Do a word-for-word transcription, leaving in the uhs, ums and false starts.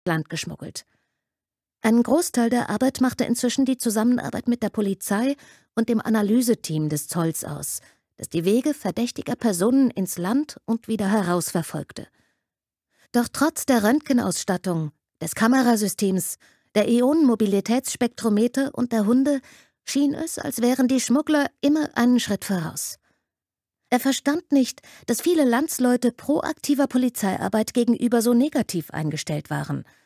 Land geschmuggelt. Einen Großteil der Arbeit machte inzwischen die Zusammenarbeit mit der Polizei und dem Analyseteam des Zolls aus, das die Wege verdächtiger Personen ins Land und wieder heraus verfolgte. Doch trotz der Röntgenausstattung, des Kamerasystems, der Ionenmobilitätsspektrometer und der Hunde schien es, als wären die Schmuggler immer einen Schritt voraus. Er verstand nicht, dass viele Landsleute proaktiver Polizeiarbeit gegenüber so negativ eingestellt waren –